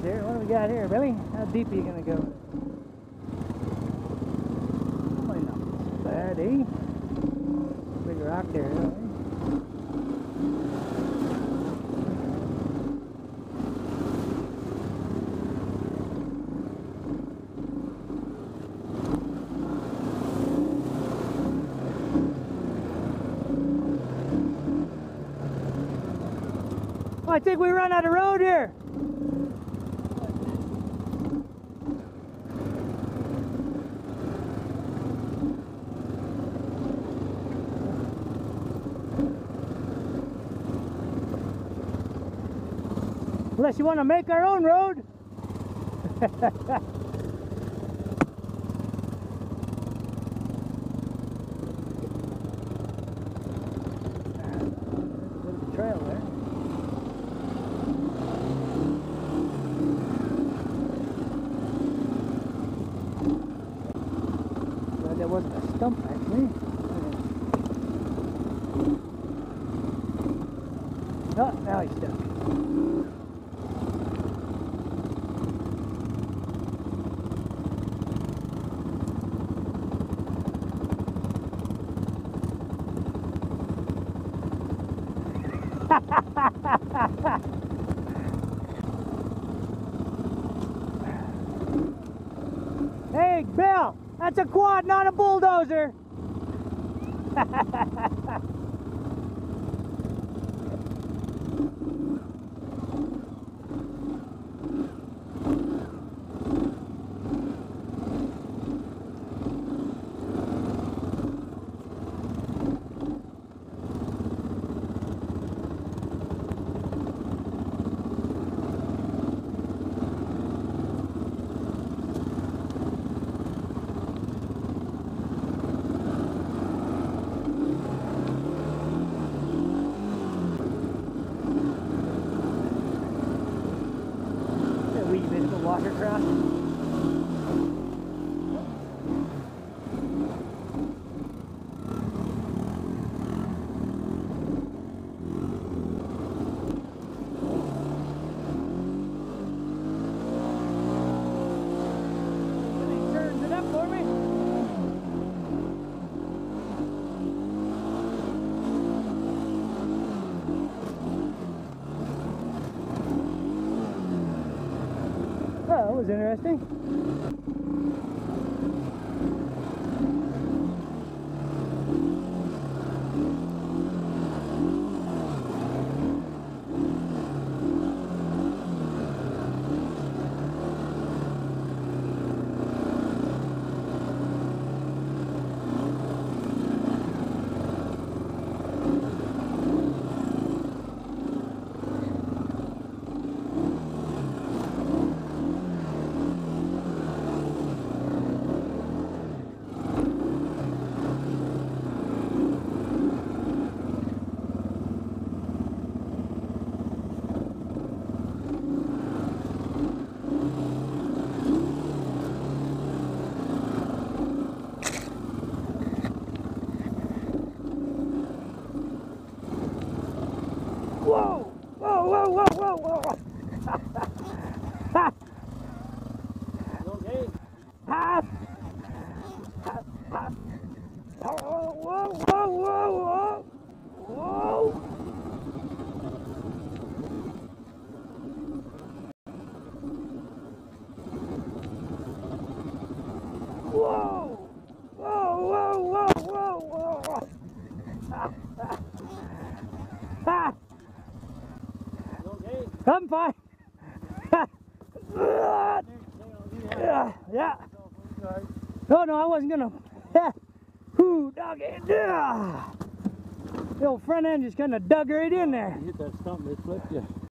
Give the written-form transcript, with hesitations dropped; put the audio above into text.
here. What do we got here, Billy? How deep are you going to go? Probably not so bad, eh? Big rock there, eh? Oh, I think we run out of road here. Unless you want to make our own road. There's a trail there. Glad that wasn't a stump, actually. Oh, now he's stuck. Hey, Bill, that's a quad, not a bulldozer. Watercraft. Turns it up for me. Oh, that was interesting. Whoa! Whoa, whoa, whoa, whoa, whoa! Okay. Whoa, whoa, whoa, whoa, whoa! Whoa! Whoa, whoa, whoa, whoa, whoa! Okay. I'm fine. Yeah. No, I wasn't gonna. Ooh, doggy. The old front end just kind of dug right in there. You hit that stump and it flipped you.